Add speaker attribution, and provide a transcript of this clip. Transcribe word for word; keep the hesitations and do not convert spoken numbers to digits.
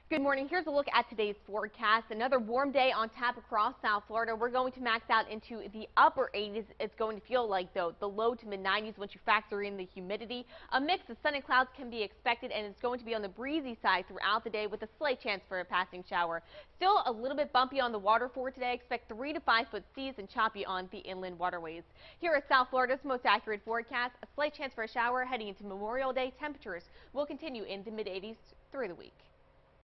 Speaker 1: Good morning. Here's a look at today's forecast. Another warm day on tap across South Florida. We're going to max out into the upper eighties. It's going to feel like, though, the low to mid nineties once you factor in the humidity. A mix of sun and clouds can be expected, and it's going to be on the breezy side throughout the day with a slight chance for a passing shower. Still a little bit bumpy on the water for today. Expect three to five foot seas and choppy on the inland waterways. Here at South Florida's most accurate forecast, a slight chance for a shower heading into Memorial Day. Temperatures will continue in the mid eighties through the week.